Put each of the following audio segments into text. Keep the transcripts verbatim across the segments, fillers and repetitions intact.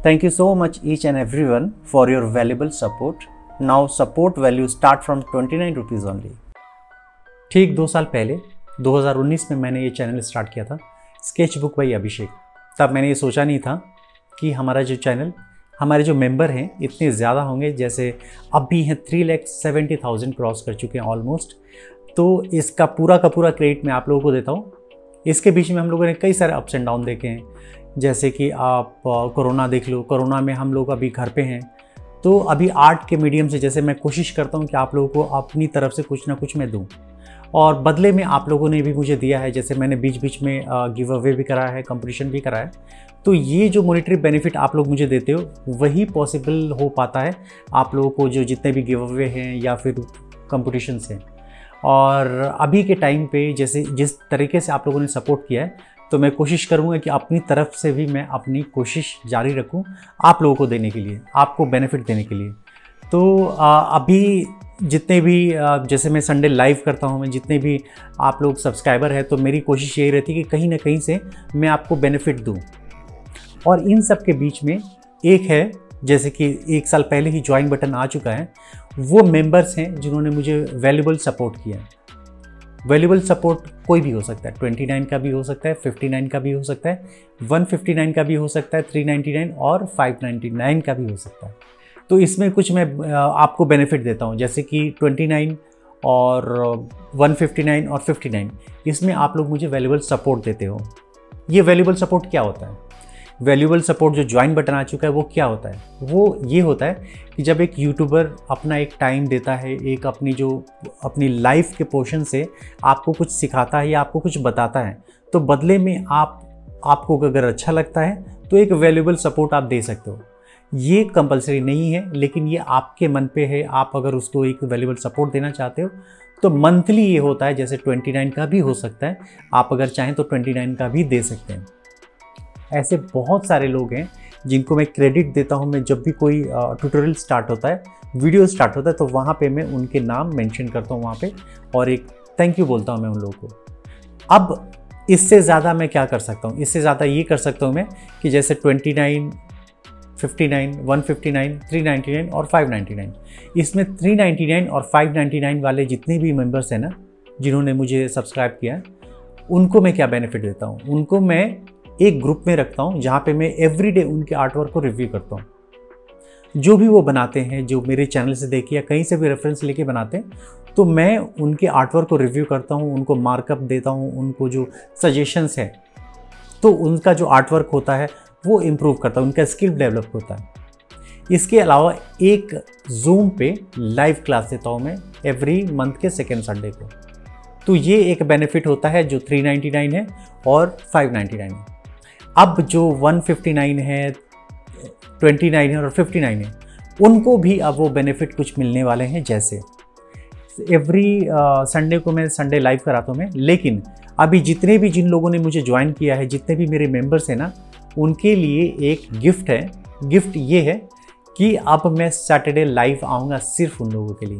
Thank you so much each and everyone for your valuable support. Now support value start from twenty-nine rupees only. ठीक दो साल पहले दो हज़ार उन्नीस में मैंने ये चैनल स्टार्ट किया था, स्केच बुक बाई अभिषेक। तब मैंने ये सोचा नहीं था कि हमारा जो चैनल, हमारे जो मेंबर हैं इतने ज़्यादा होंगे, जैसे अब भी हैं three lakh seventy thousand cross कर चुके हैं ऑलमोस्ट। तो इसका पूरा का पूरा क्रेडिट मैं आप लोगों को देता हूँ। इसके बीच में हम लोगों ने कई सारे अप्स एंड डाउन देखे हैं, जैसे कि आप कोरोना देख लो। कोरोना में हम लोग अभी घर पे हैं, तो अभी आर्ट के मीडियम से जैसे मैं कोशिश करता हूँ कि आप लोगों को अपनी तरफ से कुछ ना कुछ मैं दूँ, और बदले में आप लोगों ने भी मुझे दिया है। जैसे मैंने बीच बीच में गिव अवे भी कराया है, कंपटीशन भी कराया है। तो ये जो मॉनेटरी बेनिफिट आप लोग मुझे देते हो, वही पॉसिबल हो पाता है आप लोगों को जो जितने भी गिव अवे हैं या फिर कंपटीशन हैं। और अभी के टाइम पे जैसे जिस तरीके से आप लोगों ने सपोर्ट किया है, तो मैं कोशिश करूँगा कि अपनी तरफ से भी मैं अपनी कोशिश जारी रखूँ आप लोगों को देने के लिए, आपको बेनिफिट देने के लिए। तो आ, अभी जितने भी आ, जैसे मैं संडे लाइव करता हूँ, मैं जितने भी आप लोग सब्सक्राइबर हैं, तो मेरी कोशिश यही रहती है कि कहीं ना कहीं से मैं आपको बेनिफिट दूँ। और इन सब के बीच में एक है, जैसे कि एक साल पहले ही ज्वाइन बटन आ चुका है, वो मेंबर्स हैं जिन्होंने मुझे वैल्यूबल सपोर्ट किया है। वैल्यूबल सपोर्ट कोई भी हो सकता है, उनतीस का भी हो सकता है, उनसठ का भी हो सकता है, एक सौ उनसठ का भी हो सकता है, तीन सौ निन्यानवे और पाँच सौ निन्यानवे का भी हो सकता है। तो इसमें कुछ मैं आपको बेनिफिट देता हूँ, जैसे कि उनतीस और एक सौ उनसठ और उनसठ, इसमें आप लोग मुझे वैल्यूबल सपोर्ट देते हो। ये वैल्यूबल सपोर्ट क्या होता है? वैल्यूबल सपोर्ट जो ज्वाइन बटन आ चुका है वो क्या होता है? वो ये होता है कि जब एक यूट्यूबर अपना एक टाइम देता है, एक अपनी जो अपनी लाइफ के पोर्शन से आपको कुछ सिखाता है या आपको कुछ बताता है, तो बदले में आप आपको अगर अच्छा लगता है तो एक वैल्यूबल सपोर्ट आप दे सकते हो। ये कंपलसरी नहीं है, लेकिन ये आपके मन पे है। आप अगर उसको एक वैल्यूबल सपोर्ट देना चाहते हो तो मंथली ये होता है, जैसे उनतीस का भी हो सकता है, आप अगर चाहें तो उनतीस का भी दे सकते हैं। ऐसे बहुत सारे लोग हैं जिनको मैं क्रेडिट देता हूं। मैं जब भी कोई ट्यूटोरियल स्टार्ट होता है, वीडियो स्टार्ट होता है, तो वहाँ पे मैं उनके नाम मेंशन करता हूँ वहाँ पे, और एक थैंक यू बोलता हूँ मैं उन लोगों को। अब इससे ज़्यादा मैं क्या कर सकता हूँ? इससे ज़्यादा ये कर सकता हूँ मैं कि जैसे उनतीस, उनसठ, एक सौ उनसठ, तीन सौ निन्यानवे और पाँच सौ निन्यानवे, इसमें तीन सौ निन्यानवे और पाँच सौ निन्यानवे वाले जितने भी मेंबर्स हैं ना, जिन्होंने मुझे सब्सक्राइब किया, उनको मैं क्या बेनिफिट देता हूँ? उनको मैं एक ग्रुप में रखता हूँ, जहाँ पे मैं एवरीडे उनके आर्टवर्क को रिव्यू करता हूँ। जो भी वो बनाते हैं, जो मेरे चैनल से देखिए या कहीं से भी रेफरेंस लेके बनाते हैं, तो मैं उनके आर्टवर्क को रिव्यू करता हूँ, उनको मार्कअप देता हूँ, उनको जो सजेशंस हैं, तो उनका जो आर्टवर्क होता है वो इम्प्रूव करता है, उनका स्किल डेवलप होता है। इसके अलावा एक जूम पे लाइव क्लास देता हूँ मैं एवरी मंथ के सेकेंड संडे को। तो ये एक बेनिफिट होता है जो तीन सौ निन्यानवे है और पाँच सौ निन्यानवे है। अब जो एक सौ उनसठ है, उनतीस है और उनसठ है, उनको भी अब वो बेनिफिट कुछ मिलने वाले हैं। जैसे एवरी संडे को मैं संडे लाइव कराता हूँ मैं, लेकिन अभी जितने भी जिन लोगों ने मुझे ज्वाइन किया है, जितने भी मेरे मेंबर्स हैं ना, उनके लिए एक गिफ्ट है। गिफ्ट ये है कि अब मैं सैटरडे लाइव आऊँगा सिर्फ उन लोगों के लिए।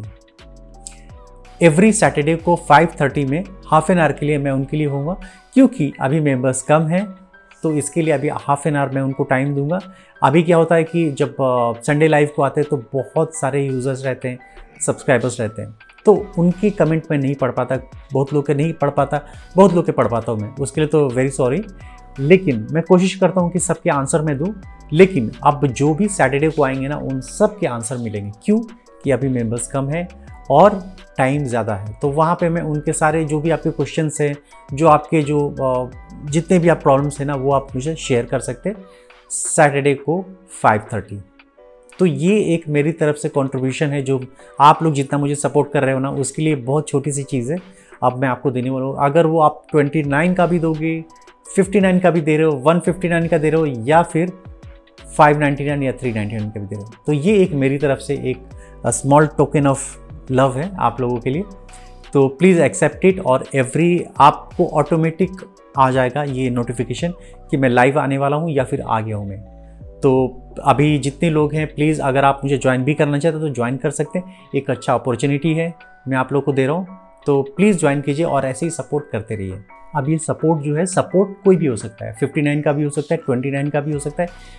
एवरी सैटरडे को पाँच तीस में हाफ एन आवर के लिए मैं उनके लिए होऊंगा, क्योंकि अभी मेंबर्स कम हैं, तो इसके लिए अभी हाफ एन आवर मैं उनको टाइम दूंगा। अभी क्या होता है कि जब संडे लाइव को आते हैं तो बहुत सारे यूज़र्स रहते हैं, सब्सक्राइबर्स रहते हैं, तो उनकी कमेंट मैं नहीं पढ़ पाता, बहुत लोग के नहीं पढ़ पाता, बहुत लोग के पढ़ पाता हूँ मैं, उसके लिए तो वेरी सॉरी। लेकिन मैं कोशिश करता हूँ कि सबके आंसर मैं दूँ, लेकिन अब जो भी सैटरडे को आएंगे ना, उन सब के आंसर मिलेंगे। क्यों? कि अभी मेंबर्स कम है और टाइम ज़्यादा है। तो वहाँ पे मैं उनके सारे जो भी आपके क्वेश्चंस हैं, जो आपके जो जितने भी आप प्रॉब्लम्स हैं ना, वो आप मुझे शेयर कर सकते हैं सैटरडे को पाँच तीस। तो ये एक मेरी तरफ से कंट्रीब्यूशन है, जो आप लोग जितना मुझे सपोर्ट कर रहे हो ना, उसके लिए बहुत छोटी सी चीज़ है, अब मैं आपको देने वाला हूँ। अगर वो आप उनतीस का भी दोगे, उनसठ का भी दे रहे हो, एक सौ उनसठ का दे रहे हो, या फिर पाँच सौ निन्यानवे या तीन सौ निन्यानवे का भी दे रहे हो, तो ये एक मेरी तरफ से एक स्मॉल टोकन ऑफ लव है आप लोगों के लिए। तो प्लीज़ एक्सेप्ट इट, और एवरी आपको ऑटोमेटिक आ जाएगा ये नोटिफिकेशन कि मैं लाइव आने वाला हूँ या फिर आ गया हूँ मैं। तो अभी जितने लोग हैं, प्लीज़ अगर आप मुझे ज्वाइन भी करना चाहते हो तो ज्वाइन कर सकते हैं। एक अच्छा अपॉर्चुनिटी है, मैं आप लोग को दे रहा हूँ, तो प्लीज़ ज्वाइन कीजिए और ऐसे ही सपोर्ट करते रहिए। अब ये सपोर्ट जो है, सपोर्ट कोई भी हो सकता है, उनसठ का भी हो सकता है, उनतीस का भी हो सकता है,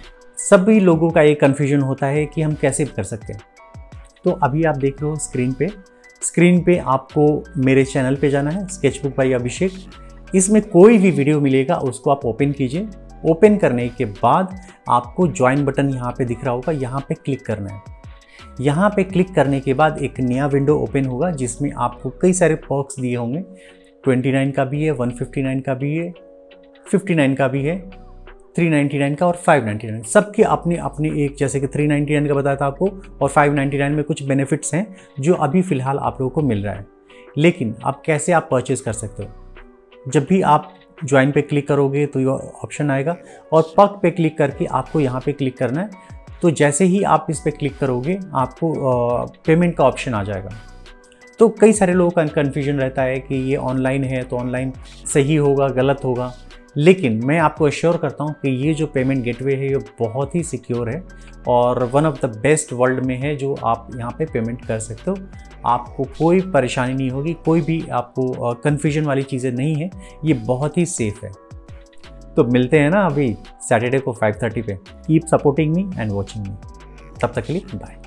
सभी लोगों का एक कन्फ्यूजन होता है कि हम कैसे कर सकते हैं। तो अभी आप देख रहे हो स्क्रीन पे स्क्रीन पे आपको मेरे चैनल पे जाना है, स्केचबुक बाय अभिषेक। इसमें कोई भी वीडियो मिलेगा उसको आप ओपन कीजिए। ओपन करने के बाद आपको ज्वाइन बटन यहाँ पे दिख रहा होगा, यहाँ पे क्लिक करना है। यहाँ पे क्लिक करने के बाद एक नया विंडो ओपन होगा जिसमें आपको कई सारे पर्क्स दिए होंगे। उनतीस का भी है, एक सौ उनसठ का भी है, उनसठ का भी है, तीन सौ निन्यानवे का और पाँच सौ निन्यानवे। सबके अपने अपने एक, जैसे कि तीन सौ निन्यानवे का बताया था आपको और पाँच सौ निन्यानवे में कुछ बेनिफिट्स हैं जो अभी फ़िलहाल आप लोगों को मिल रहा है। लेकिन अब कैसे आप परचेज़ कर सकते हो? जब भी आप ज्वाइन पे क्लिक करोगे तो ये ऑप्शन आएगा और पर्क पे क्लिक करके आपको यहाँ पे क्लिक करना है। तो जैसे ही आप इस पर क्लिक करोगे आपको पेमेंट का ऑप्शन आ जाएगा। तो कई सारे लोगों का कन्फ्यूजन रहता है कि ये ऑनलाइन है तो ऑनलाइन सही होगा, गलत होगा। लेकिन मैं आपको एश्योर करता हूँ कि ये जो पेमेंट गेटवे है ये बहुत ही सिक्योर है और one of the best world में है जो आप यहाँ पे पेमेंट कर सकते हो। आपको कोई परेशानी नहीं होगी, कोई भी आपको कन्फ्यूजन वाली चीज़ें नहीं है, ये बहुत ही सेफ़ है। तो मिलते हैं ना अभी सैटरडे को फाइव थर्टी पे। Keep supporting me and watching me. तब तक के लिए बाय।